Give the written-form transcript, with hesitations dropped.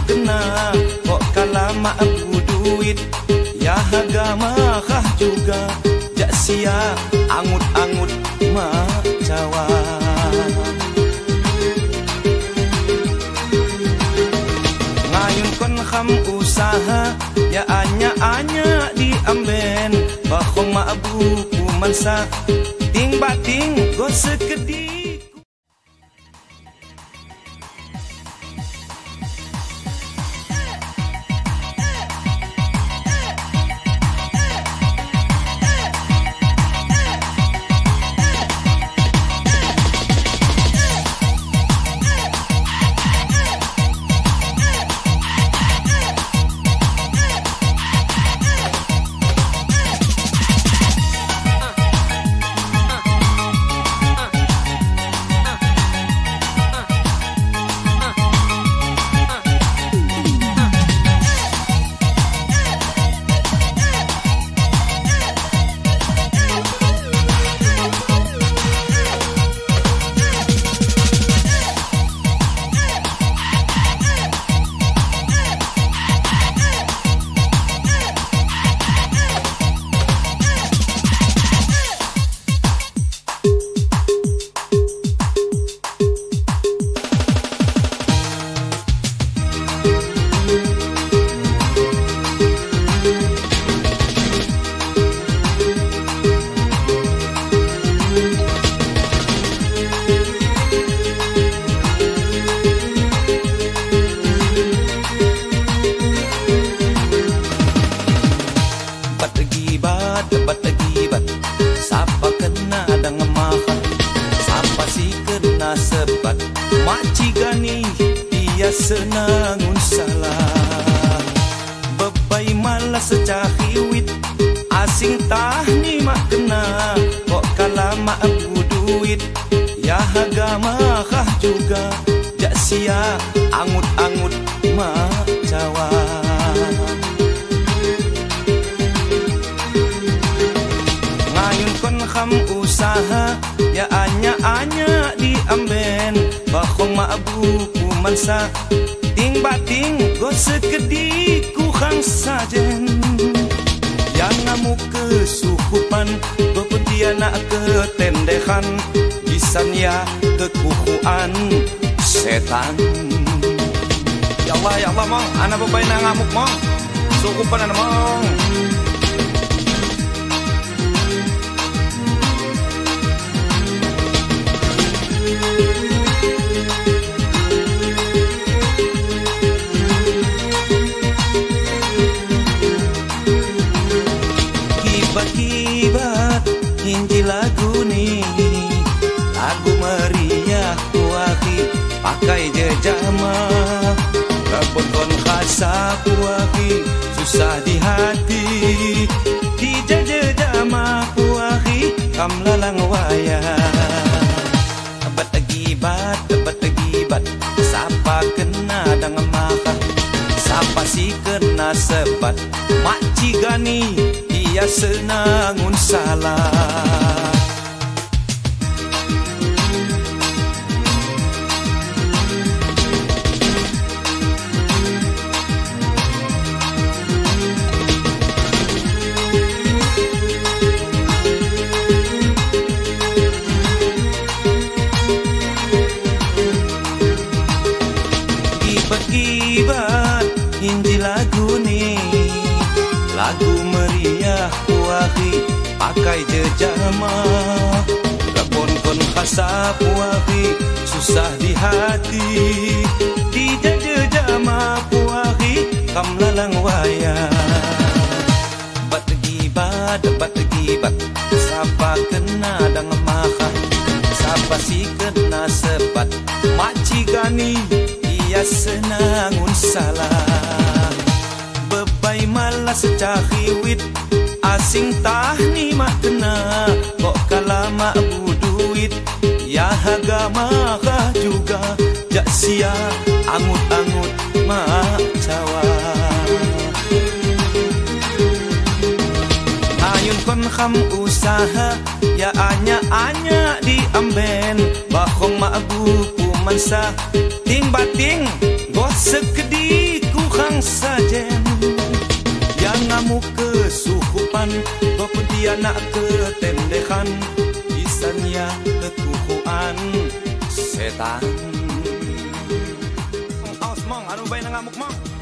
kena kok kala mak abu duit ya agama kah juga jak sia angut-angut mak cawa. Ngayun kon kham usaha ya anya-anya diamben bahong mak abu kumansa ting bating go sekedi. Debat akibat sapa kena dengan makan sapa si kena sebat maci gani dia senangun salah bebai malas secahiwit asing tah ni mak kena kok kala mak abu duit ya agama kah juga jak sia angut-angut mak cawa. Kham usaha ya anya-anya diamben bahong mak abu kumansa ting bating go sekedi ku khang sajen yang ngamuk kesukupan bepetiana ketendehan bisan ya kekukuan setan. Ya Allah mong anak bebai na ngamuk mong sukupan anak mong. Kibat hinji lagu ni lagu meriah kuaki pakai jejama rabon kon khasa kuaki susah di hati di jejama kuaki kam lalang waya debat akibat sapa kena dengan makan sapa si kena sebat maci gani dia senangun salah. Kibat hinji lagu ni lagu meriah kuaki pakai jejama rabon kon khasa kuaki susah di hati di jejama kuaki kam lalang waya debat akibat sapa kena dengan makan sapa si kena sebat maci gani dia senangun salah bebai malas secahiwit asing tah ni mak kena kok kala mak abu duit ya agama kah juga jak sia angut-angut mak cawa. Ayun kon kham usaha ya anya-anya diamben bahong mak abu kumansa ting bating go sekedi tukang sajen yang ngamuk kesukupan, Pontianak ketendekan, Isania ketuhuan setan. Aos mong, anu bae ngamuk mong.